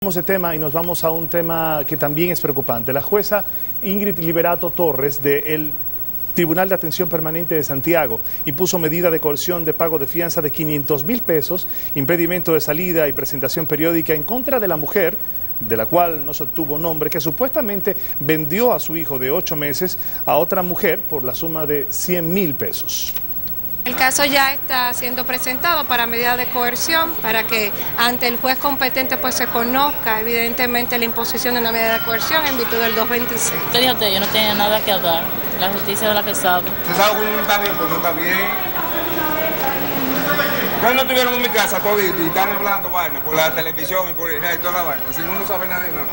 De tema y nos vamos a un tema que también es preocupante. La jueza Ingrid Liberato Torres del Tribunal de Atención Permanente de Santiago impuso medida de coerción de pago de fianza de 500.000 pesos, impedimento de salida y presentación periódica en contra de la mujer, de la cual no se obtuvo nombre, que supuestamente vendió a su hijo de 8 meses a otra mujer por la suma de 100.000 pesos. El caso ya está siendo presentado para medida de coerción, para que ante el juez competente pues se conozca evidentemente la imposición de una medida de coerción en virtud del 226. ¿Qué dijo usted? Yo no tenía nada que hablar. La justicia es la que sabe. ¿Usted sabe que no está bien? Pues no está bien. Ustedes no estuvieron en mi casa todito y están hablando vaina por la televisión y por toda la vaina. Si uno no sabe nada de nada.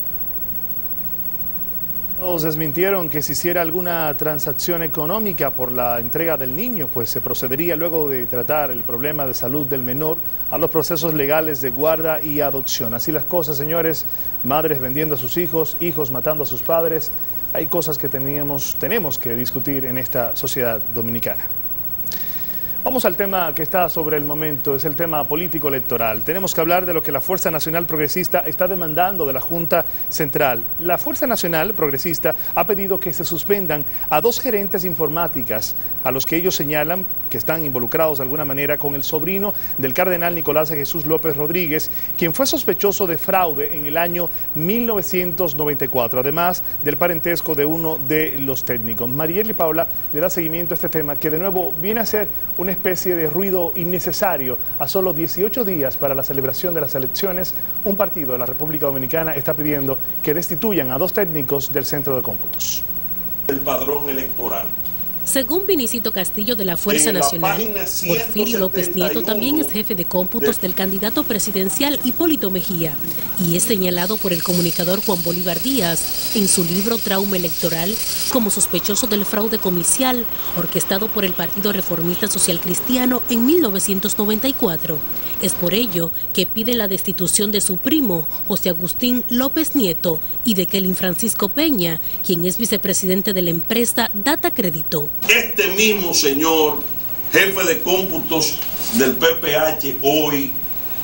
Todos desmintieron que se hiciera alguna transacción económica por la entrega del niño, pues se procedería luego de tratar el problema de salud del menor a los procesos legales de guarda y adopción. Así las cosas, señores, madres vendiendo a sus hijos, hijos matando a sus padres. Hay cosas que tenemos que discutir en esta sociedad dominicana. Vamos al tema que está sobre el momento, es el tema político-electoral. Tenemos que hablar de lo que la Fuerza Nacional Progresista está demandando de la Junta Central. La Fuerza Nacional Progresista ha pedido que se suspendan a 2 gerentes informáticas, a los que ellos señalan que están involucrados de alguna manera con el sobrino del cardenal Nicolás de Jesús López Rodríguez, quien fue sospechoso de fraude en el año 1994, además del parentesco de uno de los técnicos. Mariel y Paula le da seguimiento a este tema, que de nuevo viene a ser una especie de ruido innecesario. A solo 18 días para la celebración de las elecciones, un partido de la República Dominicana está pidiendo que destituyan a 2 técnicos del centro de cómputos. El padrón electoral. Según Vinicito Castillo de la Fuerza Nacional, Porfirio López Nieto también es jefe de cómputos del candidato presidencial Hipólito Mejía y es señalado por el comunicador Juan Bolívar Díaz en su libro Trauma Electoral como sospechoso del fraude comicial orquestado por el Partido Reformista Social Cristiano en 1994. Es por ello que piden la destitución de su primo, José Agustín López Nieto, y de Kelvin Francisco Peña, quien es vicepresidente de la empresa Data Crédito. Este mismo señor, jefe de cómputos del PPH hoy,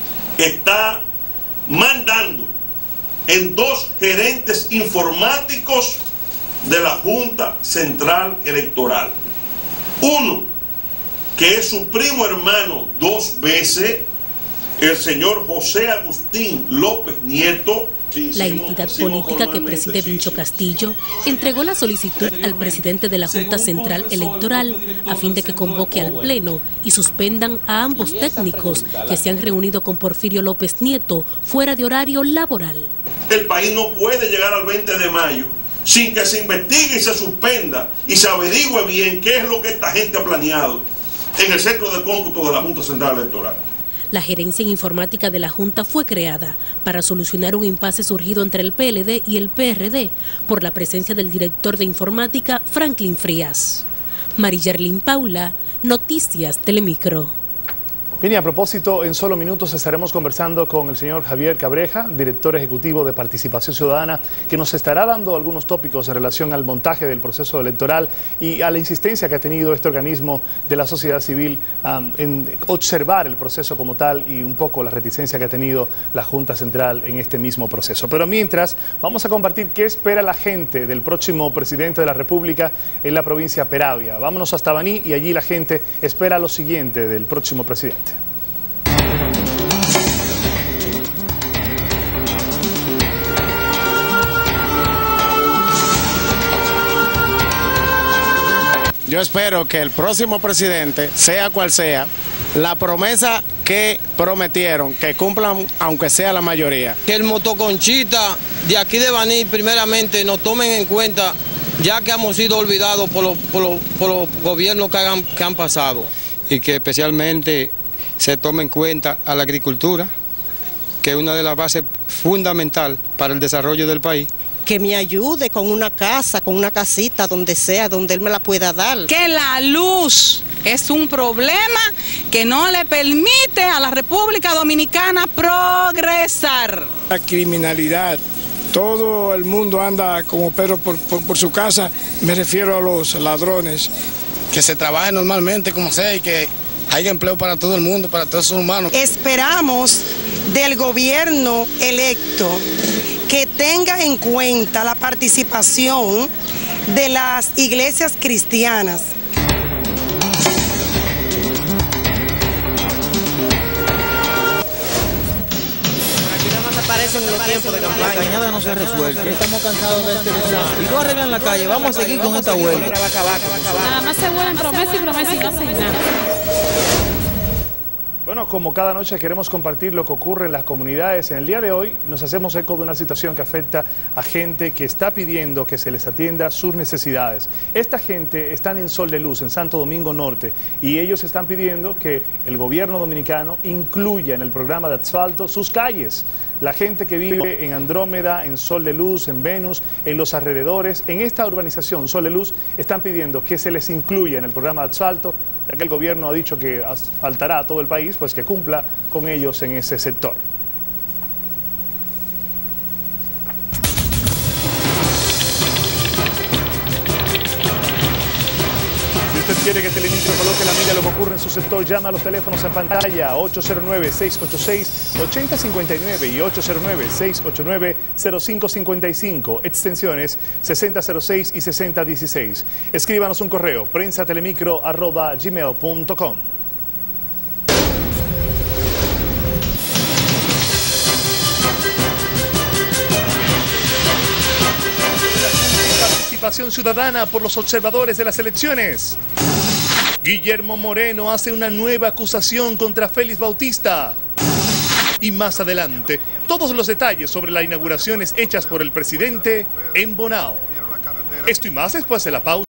está mandando en 2 gerentes informáticos de la Junta Central Electoral. Uno, que es su primo hermano 2 veces, el señor José Agustín López Nieto. La entidad política que preside Vincho Castillo entregó la solicitud al presidente de la Junta Central Electoral a fin de que convoque al Pleno y suspendan a ambos técnicos que se han reunido con Porfirio López Nieto fuera de horario laboral. El país no puede llegar al 20 de mayo sin que se investigue y se suspenda y se averigüe bien qué es lo que esta gente ha planeado en el centro de cómputo de la Junta Central Electoral. La gerencia en informática de la Junta fue creada para solucionar un impasse surgido entre el PLD y el PRD por la presencia del director de informática Franklin Frías. Mariyerlin Paula, Noticias Telemicro. Bien, y a propósito, en solo minutos estaremos conversando con el señor Javier Cabreja, director ejecutivo de Participación Ciudadana, que nos estará dando algunos tópicos en relación al montaje del proceso electoral y a la insistencia que ha tenido este organismo de la sociedad civil en observar el proceso como tal y un poco la reticencia que ha tenido la Junta Central en este mismo proceso. Pero mientras, vamos a compartir qué espera la gente del próximo presidente de la República en la provincia Peravia. Vámonos hasta Baní y allí la gente espera lo siguiente del próximo presidente. Yo espero que el próximo presidente, sea cual sea, la promesa que prometieron, que cumplan aunque sea la mayoría. Que el motoconchita de aquí de Baní primeramente nos tomen en cuenta, ya que hemos sido olvidados por los gobiernos que han pasado. Y que especialmente se tome en cuenta a la agricultura, que es una de las bases fundamentales para el desarrollo del país. Que me ayude con una casa, con una casita, donde sea, donde él me la pueda dar. Que la luz es un problema que no le permite a la República Dominicana progresar. La criminalidad, todo el mundo anda como Pedro por su casa, me refiero a los ladrones. Que se trabaje normalmente como sea y que haya empleo para todo el mundo, para todos los humanos. Esperamos del gobierno electo que tenga en cuenta la participación de las iglesias cristianas. Aparecen en los tiempos de campaña. La cañada no se resuelve. Estamos cansados de este desastre. Y tú arreglas la calle, vamos a seguir con esta huelga. Nada más se vuelan promesas y promesas y no hacen nada. Bueno, como cada noche queremos compartir lo que ocurre en las comunidades. En el día de hoy nos hacemos eco de una situación que afecta a gente que está pidiendo que se les atienda sus necesidades. Esta gente está en Sol de Luz, en Santo Domingo Norte, y ellos están pidiendo que el gobierno dominicano incluya en el programa de asfalto sus calles. La gente que vive en Andrómeda, en Sol de Luz, en Venus, en los alrededores, en esta urbanización Sol de Luz, están pidiendo que se les incluya en el programa de asfalto, ya que el gobierno ha dicho que asfaltará a todo el país, pues que cumpla con ellos en ese sector. Si usted quiere que Telemicro coloque la mira a lo que ocurre en su sector, llama a los teléfonos en pantalla 809-686-8059 y 809-689-0555, extensiones 6006 y 6016. Escríbanos un correo, prensatelemicro@gmail.com. Participación ciudadana por los observadores de las elecciones. Guillermo Moreno hace una nueva acusación contra Félix Bautista. Y más adelante, todos los detalles sobre las inauguraciones hechas por el presidente en Bonao. Esto y más después de la pausa.